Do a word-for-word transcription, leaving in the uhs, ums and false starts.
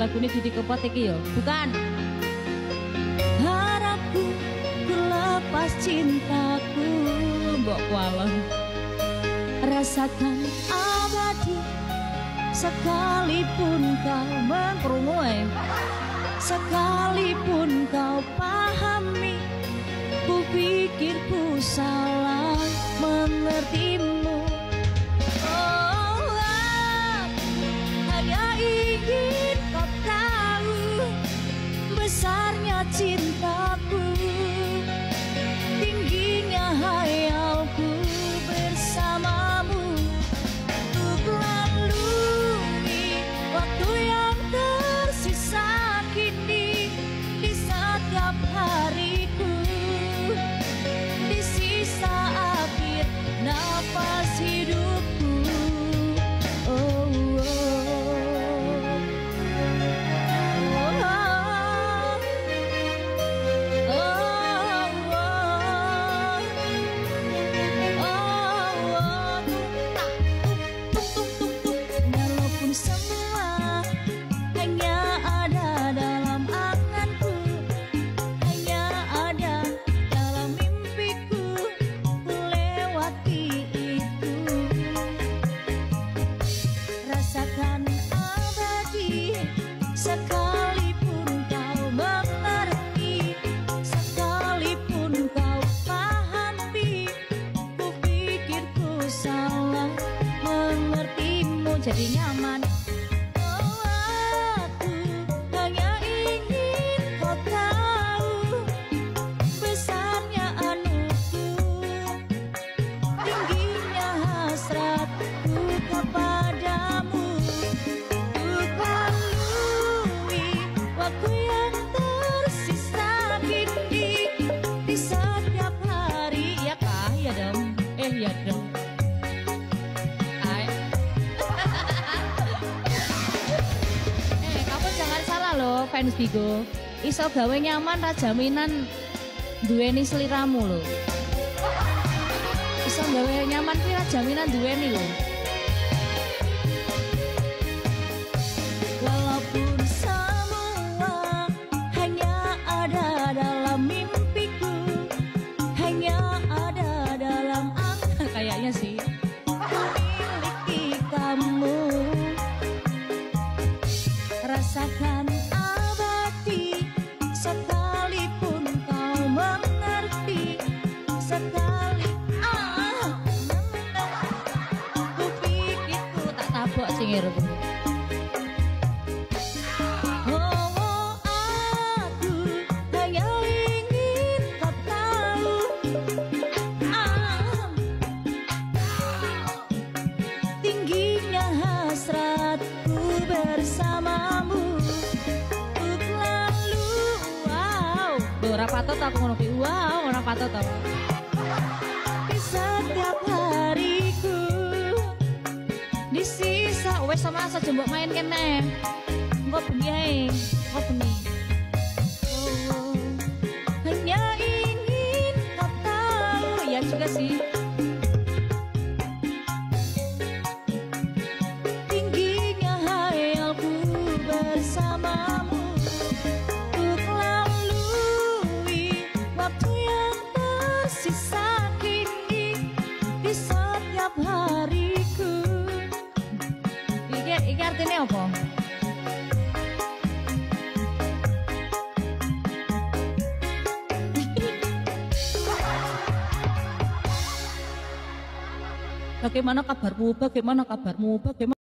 lagu ini Didi Kempot iki yo. Bukan. Harapku ku lepas cintaku mbok kualon. Rasakan abadi sekalipun kau mengkrungu eh. Sekalipun kau pahami ku pikir ku salah mengertimu. Oh, aku hanya ingin kau tahu besarnya cintaku, tingginya hayalku bersamamu untuk lalui waktu yang tersisa kini di setiap hariku, di sisa akhir nafas hidupku. Oh, oh, sekalipun kau mengerti, sekalipun kau pahami, ku pikir ku salah mengertimu. Jadi nyaman. Oh, aku hanya ingin kau tahu besarnya anuku, tingginya hasratku kepadamu. Waktu yang tersisa kini di setiap hari. Ya kah? Ya dong. Eh ya dong. Hai. Eh kamu jangan salah loh fans Bigo. Iso gawe nyaman ra jaminan duweni seliramu loh. Iso gawe nyaman ki ra jaminan duweni loh. Walaupun semua hanya ada dalam mimpiku, hanya ada dalam angan, kayaknya sih memiliki kamu. Rasakan abadi sekalipun kau mengerti, sekali ah ku pikir ku tak tabok singirku. Tingginya hasratku bersamamu untuk lalu. Wow, ora patut aku ngono ki. Wow, ora patut aku. Di setiap hariku, di sisa wes sama aja mbok main kene. Engko bengi ae, engko bengi. Oh, hanya ingin kau tahu. Ya juga sih. Bersamamu untuk lalui waktu yang tersisa kini di setiap hariku. Iki iki artinya apa? Bagaimana kabarmu? Bagaimana kabarmu? Bagaimana